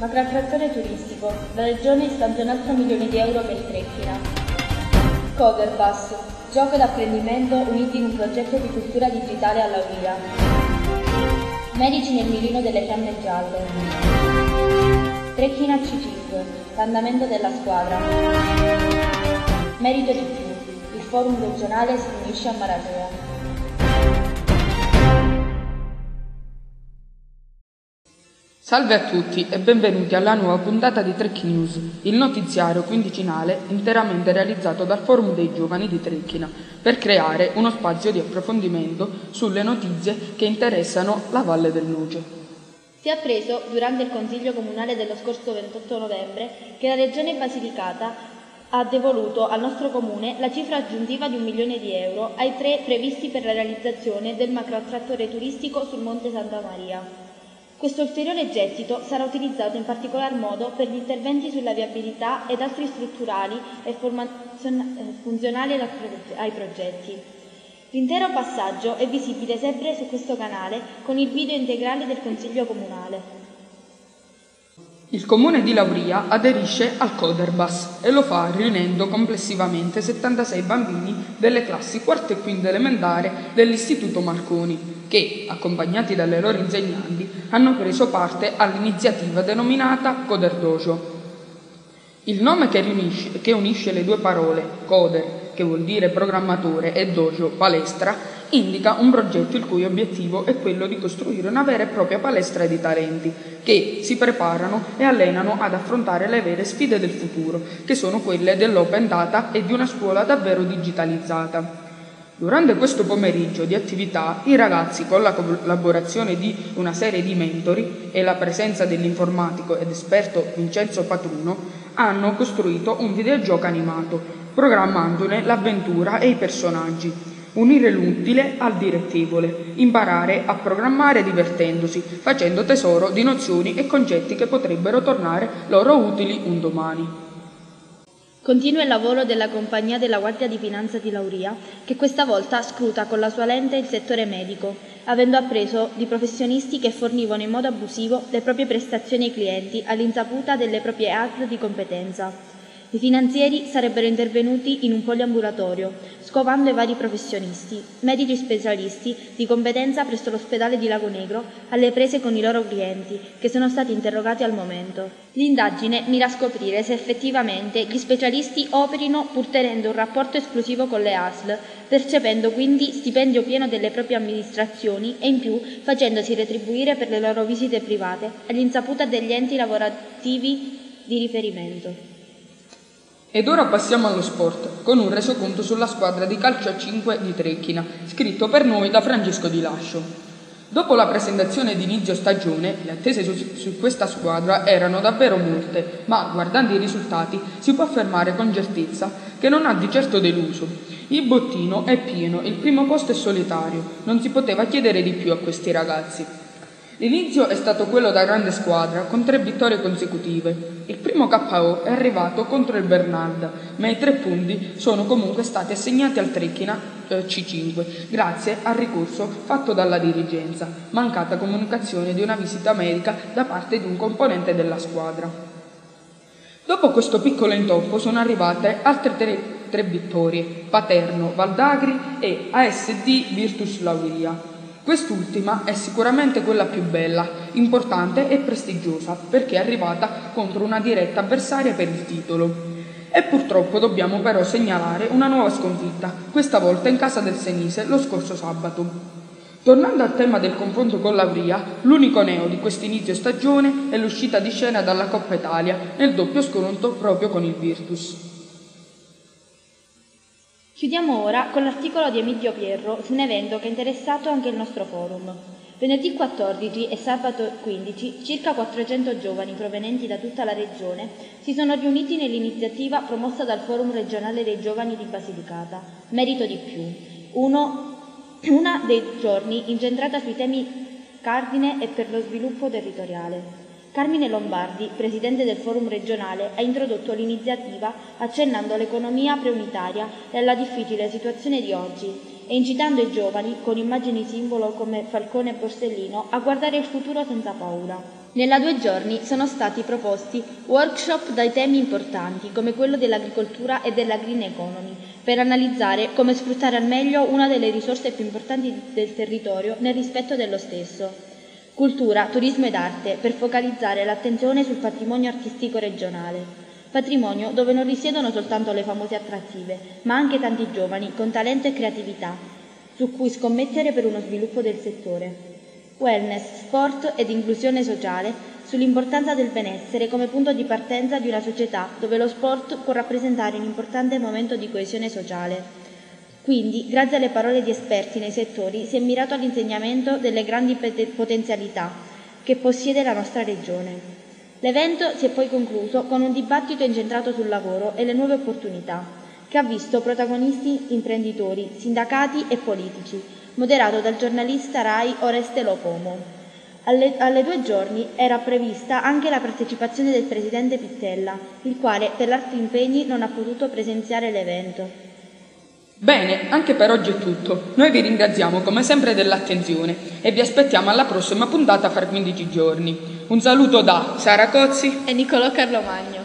Macroattrattore turistico. La Regione stanzia un altro milione di euro per Trecchina. Coderbus. Gioco d'apprendimento uniti in un progetto di cultura digitale a Lauria. Medici nel mirino delle fiamme gialle. Trecchina C5. L'andamento della squadra. Merito di più. Il forum regionale si unisce a Maratea. Salve a tutti e benvenuti alla nuova puntata di Trecchi News, il notiziario quindicinale interamente realizzato dal Forum dei Giovani di Trecchina per creare uno spazio di approfondimento sulle notizie che interessano la Valle del Nuce. Si è appreso, durante il Consiglio Comunale dello scorso 28 novembre, che la Regione Basilicata ha devoluto al nostro Comune la cifra aggiuntiva di 1 milione di euro ai 3 previsti per la realizzazione del macroattrattore turistico sul Monte Santa Maria. Questo ulteriore gettito sarà utilizzato in particolar modo per gli interventi sulla viabilità ed altri strutturali e funzionali ai progetti. L'intero passaggio è visibile sempre su questo canale con il video integrale del Consiglio Comunale. Il Comune di Lauria aderisce al Coderbus e lo fa riunendo complessivamente 76 bambini delle classi quarta e quinta elementare dell'Istituto Marconi, che, accompagnati dalle loro insegnanti, hanno preso parte all'iniziativa denominata Coder Dojo. Il nome che unisce le due parole, Coder, che vuol dire programmatore, e Dojo, palestra, indica un progetto il cui obiettivo è quello di costruire una vera e propria palestra di talenti, che si preparano e allenano ad affrontare le vere sfide del futuro, che sono quelle dell'open data e di una scuola davvero digitalizzata. Durante questo pomeriggio di attività, i ragazzi, con la collaborazione di una serie di mentori e la presenza dell'informatico ed esperto Vincenzo Patruno, hanno costruito un videogioco animato, programmandone l'avventura e i personaggi. Unire l'utile al direttevole, imparare a programmare divertendosi, facendo tesoro di nozioni e concetti che potrebbero tornare loro utili un domani. Continua il lavoro della compagnia della Guardia di Finanza di Lauria, che questa volta scruta con la sua lente il settore medico, avendo appreso di professionisti che fornivano in modo abusivo le proprie prestazioni ai clienti all'insaputa delle proprie ASL di competenza. I finanzieri sarebbero intervenuti in un poliambulatorio, scovando i vari professionisti, medici specialisti di competenza presso l'ospedale di Lago Negro, alle prese con i loro clienti, che sono stati interrogati al momento. L'indagine mira a scoprire se effettivamente gli specialisti operino pur tenendo un rapporto esclusivo con le ASL, percependo quindi stipendio pieno delle proprie amministrazioni e in più facendosi retribuire per le loro visite private all'insaputa degli enti lavorativi di riferimento. Ed ora passiamo allo sport, con un resoconto sulla squadra di calcio a 5 di Trecchina, scritto per noi da Francesco Di Lascio. Dopo la presentazione di inizio stagione, le attese su questa squadra erano davvero molte, ma guardando i risultati si può affermare con certezza che non ha di certo deluso. Il bottino è pieno, il primo posto è solitario, non si poteva chiedere di più a questi ragazzi. L'inizio è stato quello da grande squadra, con 3 vittorie consecutive. Il primo KO è arrivato contro il Bernarda, ma i 3 punti sono comunque stati assegnati al Trecchina C5, grazie al ricorso fatto dalla dirigenza, mancata comunicazione di una visita medica da parte di un componente della squadra. Dopo questo piccolo intoppo sono arrivate altre 3 vittorie, Paterno, Valdagri e ASD Virtus Lauria. Quest'ultima è sicuramente quella più bella, importante e prestigiosa, perché è arrivata contro una diretta avversaria per il titolo. E purtroppo dobbiamo però segnalare una nuova sconfitta, questa volta in casa del Senise lo scorso sabato. Tornando al tema del confronto con Lauria, l'unico neo di quest'inizio stagione è l'uscita di scena dalla Coppa Italia nel doppio scontro proprio con il Virtus. Chiudiamo ora con l'articolo di Emidio Pierro su un evento che ha interessato anche il nostro forum. Venerdì 14 e sabato 15 circa 400 giovani provenienti da tutta la regione si sono riuniti nell'iniziativa promossa dal Forum regionale dei giovani di Basilicata, Merito di più, una dei giorni incentrata sui temi cardine e per lo sviluppo territoriale. Carmine Lombardi, presidente del Forum regionale, ha introdotto l'iniziativa accennando all'economia preunitaria e alla difficile situazione di oggi e incitando i giovani, con immagini simbolo come Falcone e Borsellino, a guardare il futuro senza paura. Nella 2 giorni sono stati proposti workshop dai temi importanti come quello dell'agricoltura e della green economy, per analizzare come sfruttare al meglio una delle risorse più importanti del territorio nel rispetto dello stesso. Cultura, turismo ed arte, per focalizzare l'attenzione sul patrimonio artistico regionale. Patrimonio dove non risiedono soltanto le famose attrattive, ma anche tanti giovani con talento e creatività, su cui scommettere per uno sviluppo del settore. Wellness, sport ed inclusione sociale sull'importanza del benessere come punto di partenza di una società dove lo sport può rappresentare un importante momento di coesione sociale. Quindi, grazie alle parole di esperti nei settori, si è mirato all'insegnamento delle grandi potenzialità che possiede la nostra regione. L'evento si è poi concluso con un dibattito incentrato sul lavoro e le nuove opportunità, che ha visto protagonisti imprenditori, sindacati e politici, moderato dal giornalista Rai Oreste Locomo. Alle 2 giorni era prevista anche la partecipazione del presidente Pittella, il quale per altri impegni non ha potuto presenziare l'evento. Bene, anche per oggi è tutto. Noi vi ringraziamo come sempre dell'attenzione e vi aspettiamo alla prossima puntata fra 15 giorni. Un saluto da Sara Cozzi e Niccolò Carlomagno.